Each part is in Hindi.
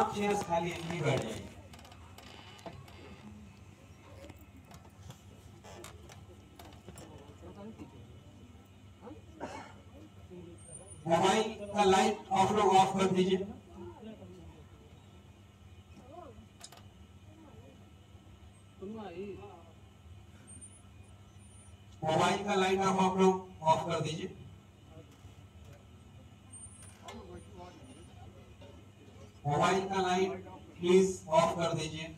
तमाम चेयर्स खाली हैं, नहीं बैठ जाइए। मोबाइल का लाइट आप लोग ऑफ कर दीजिए। मोबाइल का लाइट आप लोग ऑफ कर दीजिए। मोबाइल का लाइट प्लीज ऑफ कर दीजिए।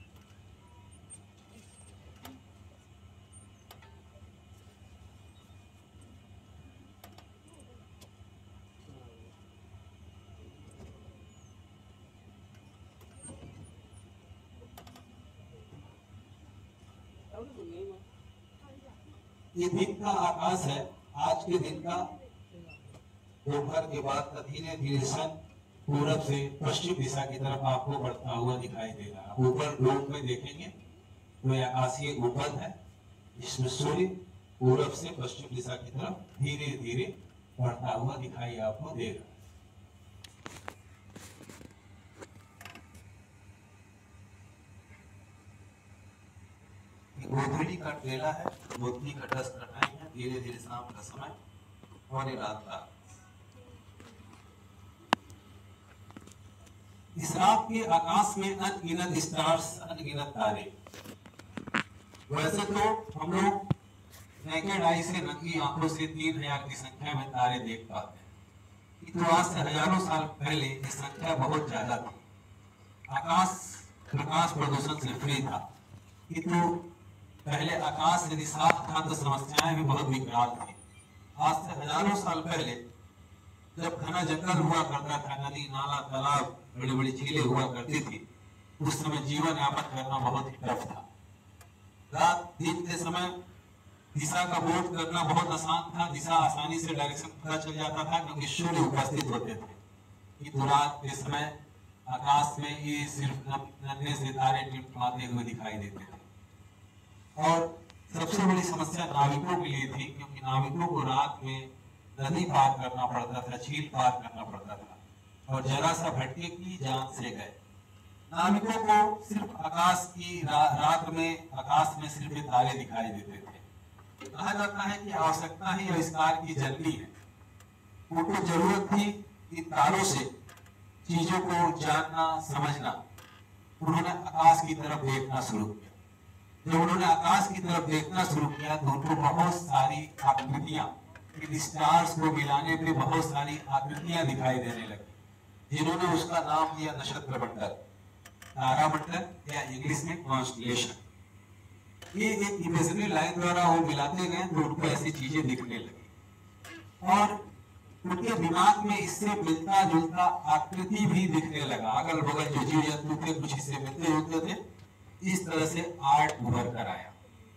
ये दिन का आकाश है, आज के दिन का दोपहर के बाद का धीरे धीरे सन पूरब से पश्चिम दिशा की तरफ आपको बढ़ता हुआ दिखाई देगा। ऊपर ड्रोन में देखेंगे तो यह आकाशीय गुंबद है, इसमें सूर्य पूरब से पश्चिम दिशा की तरफ धीरे धीरे बढ़ता हुआ दिखाई आपको देगा। गोधूली का टेला है, गोधूली का 10 कटाई है, धीरे धीरे शाम का समय होने रात का। इस रात के आकाश में अनगिनत स्टार्स, अनगिनत तारे। वैसे तो हम लोग नेकेड आई से, नंगी आंखों से 3000 की संख्या में तारे देख पाते हैं, तो आज से हजारों साल पहले ये संख्या बहुत ज्यादा थी। आकाश प्रकाश प्रदूषण से फ्री था, किंतु पहले आकाश यदि साफ था तो समस्याएं भी बहुत विकराल थी। आज से हजारों साल पहले जब घना जंगल हुआ करता था, नदी नाला तालाब बड़ी बड़ी झीलें हुआ करती थी, उस समय जीवन यापन करना बहुत ही टफ था। रात दिन के समय दिशा का बोध करना बहुत आसान था, दिशा आसानी से डायरेक्शन पता चल जाता था क्योंकि सूर्य उपस्थित होते थे। किंतु रात के समय आकाश में ये सिर्फ नन्हे सितारे टिमटिमाते हुए दिखाई देते थे। और सबसे बड़ी समस्या नाविकों के लिए थी, क्योंकि नाविकों को रात में नदी पार करना पड़ता था, झील पार करना पड़ता था, और जरा सा भटके की जान से गए। नाविकों को सिर्फ आकाश की रात में आकाश में सिर्फ तारे दिखाई देते थे। कहा जाता है कि आवश्यकता ही आविष्कार की जननी है। उनको जरूरत थी इन तारों से चीजों को जानना समझना। उन्होंने आकाश की तरफ देखना शुरू किया। जब उन्होंने आकाश की तरफ देखना शुरू किया तो उनको बहुत सारी आकृतियां, स्टार्स को मिलाने पे बहुत सारी आकृतियां दिखाई देने लगी, जिन्होंने उसका नाम दिया नक्षत्र मंडल, तारामंडल या इंग्लिश में कॉन्स्टलेशन। ये एक इमेजिनरी लाइन द्वारा वो मिलाते गए तो उनको ऐसी चीजें दिखने लगी और उनके दिमाग में इससे मिलता जुलता आकृति भी दिखने लगा। अगल बगल जो जीव जंतु थे कुछ इससे मिलते जुलते थे। इस तरह से आर्ट उभर कर आया।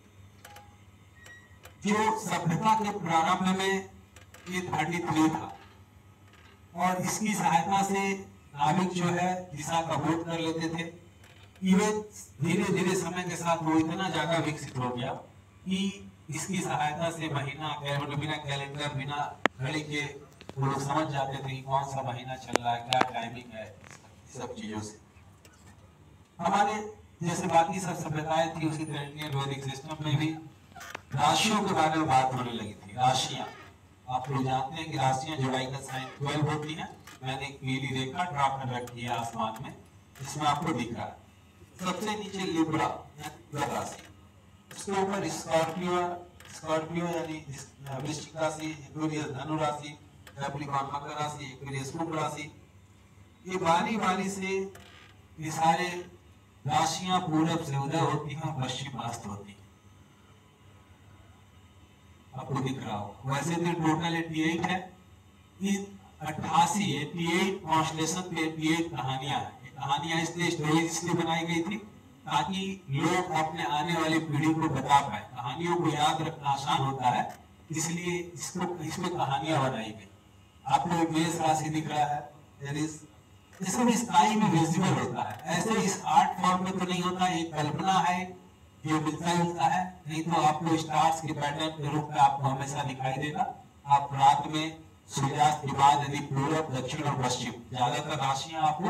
जो सभ्यता के प्रारंभ में ये 33 था और इसकी सहायता से नाविक जो है दिशा का बोध कर लेते थे। इवन धीरे धीरे समय के साथ वो इतना ज्यादा विकसित हो गया कि इसकी सहायता से महीना बिना कैलेंडर बिना घड़ी के वो लोग समझ जाते थे कि कौन सा महीना चल रहा है, क्या टाइमिंग है, सब चीजों से। हमारे जैसे बाकी सब सभ्यताएं थी उसी तरह इंडियन वैदिक सिस्टम में भी राशियों के बारे में बात होने लगी थी। राशियां, आप लोग जानते हैं कि राशियां जुड़ाई का साइन 12 होती है। मैंने एक नीली रेखा ड्रा कर रखी है आसमान में, जिसमें आपको दिख रहा है। सबसे नीचे लिब्रा राशि, उसके ऊपर स्कॉर्पियो यानी वृश्चिक राशि, एक्वेरियस धनु राशि, कैप्रिकॉर्न मकर राशि, एक्वेरियस कुंभ राशि। ये बारी बारी से ये सारे राशियां पूरब से उदय होती हैं, पश्चिम अस्त होती हैं। आपको दिख रहा हो। वैसे तो टोटल 88 है। इन 88 कॉन्स्टलेशन पे 88 कहानियां हैं। कहानियां इसलिए स्टोरीज इसलिए बनाई गई थी ताकि लोग अपने आने वाली पीढ़ी को बता पाए। कहानियों को याद रखना आसान होता है, इसलिए इसमें कहानियां बनाई गई। आपको मेष राशि दिख रहा है, जैसे भी स्काई में विजिबल होता है, ऐसे इस आर्ट फॉर्म में तो नहीं होता। एक कल्पना है जो मिलता जुलता है, नहीं तो आपको स्टार्स के पैटर्न के रूप में आपको हमेशा दिखाई देगा। आप रात में सूर्यास्त के बाद यदि पूरब, दक्षिण और पश्चिम, ज्यादातर राशियां आपको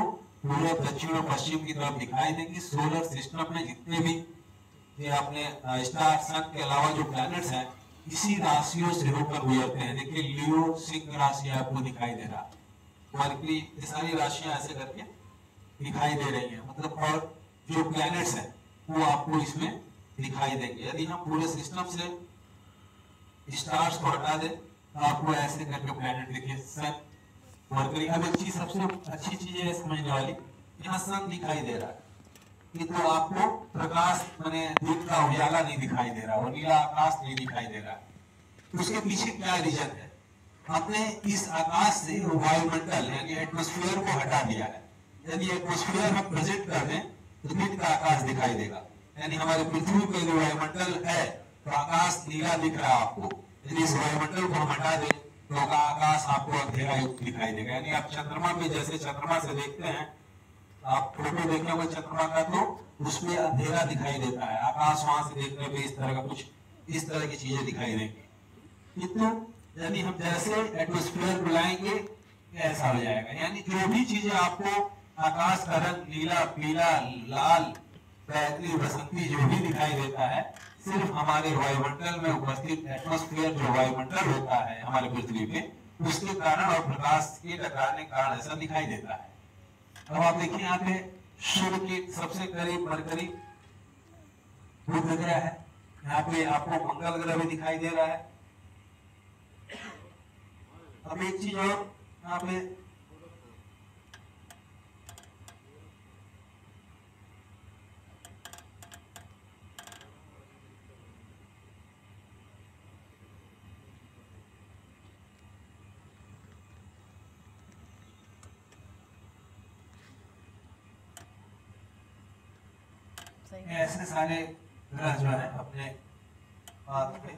पूरे दक्षिण और पश्चिम की तरफ दिखाई देंगी। सोलर सिस्टम में जितने भी ये आपने स्टार सन के अलावा जो प्लैनेट्स हैं इसी राशियों से होकर गुजरते हैं। देखिए लियो सिंह राशि आपको दिखाई दे रहा, मरकरी, ये सारी राशियां ऐसे करके दिखाई दे रही हैं, मतलब और जो प्लैनेट्स हैं वो आपको इसमें दिखाई देंगे। यदि हम पूरे सिस्टम से स्टार्स को हटा दें तो आपको ऐसे करके प्लैनेट देखिए सन, मरकरी। अब एक चीज सबसे अच्छी चीज है समझने वाली, यहाँ सन दिखाई दे रहा है कि तो आपको प्रकाश माने दिन का उजाला नहीं दिखाई दे रहा, वो नीला आकाश नहीं दिखाई दे रहा। उसके पीछे क्या रीजन है? हमने इस आकाश से वायुमंडल यानी एटमॉस्फेयर को हटा दिया है। यदि एटमॉस्फेयर हम प्रेजेंट कर दें तो दिन का आकाश दिखाई देगा, यानी हमारे पृथ्वी पे जो वायुमंडल है तो आकाश नीला दिख रहा है आपको। यदि इस वायुमंडल को हम हटा दें तो आकाश आपको अंधेरा युक्त दिखाई देगा। यानी आप चंद्रमा पे जैसे चंद्रमा से देखते हैं, आप फोटो देखे होंगे चंद्रमा का, तो उसमें अंधेरा दिखाई देता है। आकाश वहां से देखने पे इस तरह का कुछ इस तरह की चीजें दिखाई देंगी। कितना यानी हम जैसे एटमॉस्फेयर बुलाएंगे ऐसा हो जाएगा। यानी जो भी चीजें आपको आकाश का रंग नीला, पीला, लाल, बैगनी, बसंती जो भी दिखाई देता है, सिर्फ हमारे वायुमंडल में उपस्थित एटमॉस्फेयर जो वायुमंडल होता है हमारे पृथ्वी पे, उसके कारण और प्रकाश के टकराने के कारण ऐसा दिखाई देता है। अब आप देखिए यहाँ पे सूर्य के सबसे करीब मरकरी बुध ग्रह है, यहाँ पे आपको मंगल ग्रह भी दिखाई दे रहा है। अब एक चीज और यहाँ पे ऐसे सारे ग्रह जो है अपने पाथ पे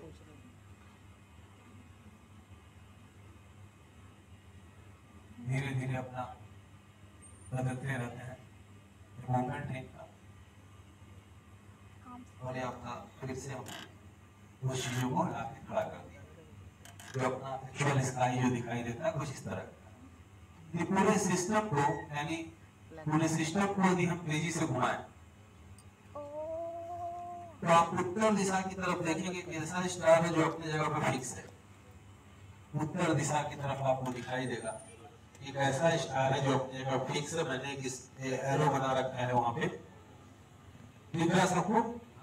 धीरे धीरे अपना बदलते रहते हैं, मूवमेंट है इनका। और ये अपना फिर से हम उस चीजों को लाके खड़ा कर दिया, जो अपना एक्चुअल स्काई जो दिखाई देता है कुछ इस तरह का। ये पूरे सिस्टम को यानी पूरे सिस्टम को यदि हम तेजी से घुमाएं तो आप उत्तर दिशा की तरफ देखेंगे कि ऐसा स्टार है जो अपनी जगह पर फिक्स है। उत्तर दिशा की तरफ आपको दिखाई देगा एक ऐसा स्टार है जो अपनी जगह फिक्स है। मैंने एक एरो बना रखा है वहां पे, दिख रहा सबको?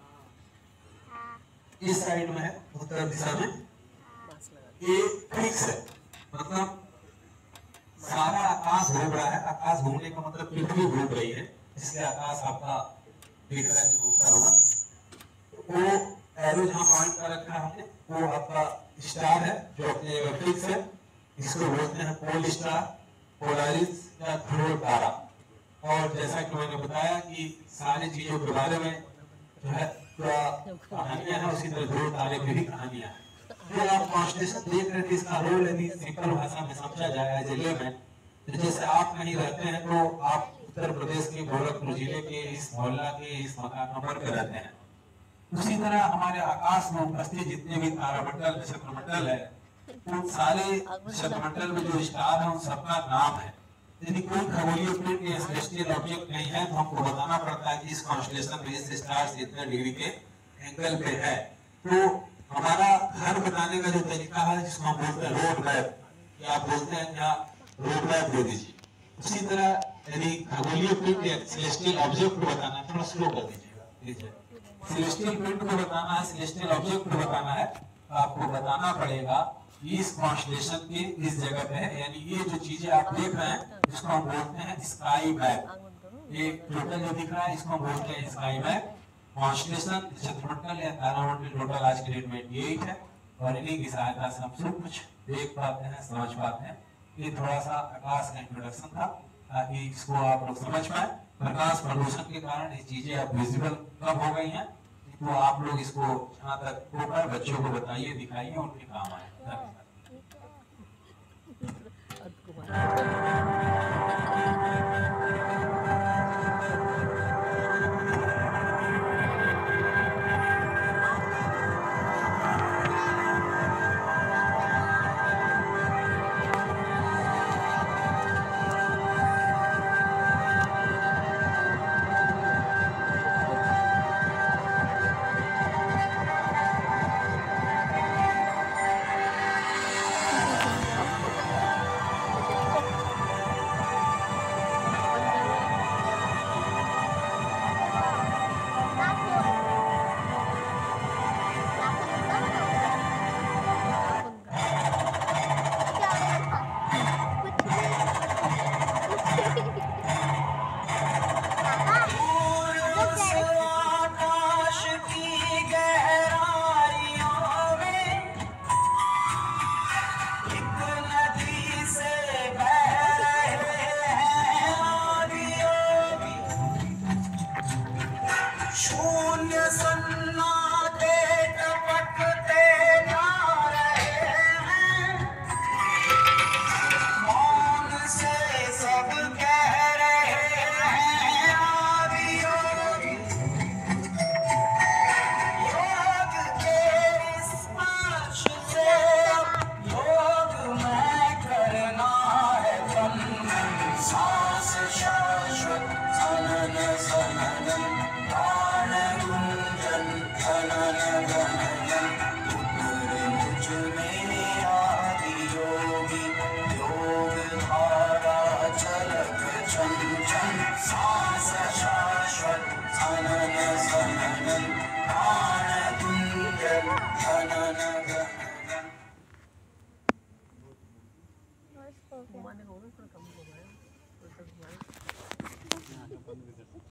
इस साइड में है उत्तर दिशा में, ये फिक्स है, मतलब सारा आकाश घूम रहा है। आकाश घूमने का मतलब पृथ्वी घूम रही है, इसलिए आकाश आपका दिख रहा है घूमता होगा। वो एरो जहां पॉइंट कर रखा है हमने वो आपका स्टार है जो अपनी जगह फिक्स है। इसको बोलते हैं पोल स्टार, पोलारिस या ध्रुव तारा। और जैसा कि मैंने बताया कि सारी चीजों के बारे में जो है कहानियां हैं, उसी तरह ध्रुव तारे की भी कहानियां हैं। जो आप कॉन्स्टेलेशन देख रहे थे इसका रोल यदि सिंपल भाषा में समझा जाए जिले में, तो जैसे आप कहीं रहते हैं तो आप उत्तर प्रदेश के गोरखपुर जिले के इस मोहल्ला के इस मकान नंबर पे रहते हैं, उसी तरह हमारे आकाश में उपस्थित जितने भी तारामंडल नक्षत्रमंडल है उन सारे नक्षत्रमंडल में जो स्टार है उन सबका नाम है। यदि कोई खगोलीय पिंड या सेलेस्टियल ऑब्जेक्ट नहीं है तो हमको बताना पड़ता है कि इस कॉन्स्टेलेशन में इस स्टार से इतने डिग्री के एंगल पे है। तो हमारा घर बताने का जो तरीका है जिसको हम बोलते हैं रोड मैप, या आप बोलते हैं क्या रोड मैप दे दीजिए, उसी तरह यदि खगोलीय पिंड या सेलेस्टियल ऑब्जेक्ट को बताना है, थोड़ा स्लो कर दीजिएगा। सेलेस्टियल पिंड को बताना है, सेलेस्टियल ऑब्जेक्ट को बताना है, तो आपको बताना पड़ेगा इस कॉन्स्टेलेशन के इस जगह पे है। यानी ये जो चीजें आप देख रहे हैं इसको हम बोलते हैं स्काई मैप। ये टोटल जो दिख रहा है इसको हम बोलते हैं स्काई मैप। कॉन्स्टेलेशन नक्षत्रमंडल या तारामंडल टोटल आज की डेट में 8 है, और इन्हीं की सहायता से हम सब कुछ देख पाते हैं, समझ पाते हैं। ये थोड़ा सा आकाश का इंट्रोडक्शन था ताकि इसको आप लोग समझ पाए। प्रकाश प्रदूषण के कारण ये चीजें अब विजिबल कम हो गई हैं, तो आप लोग इसको जहाँ तक होकर बच्चों को बताइए, दिखाइए, उनके काम आए।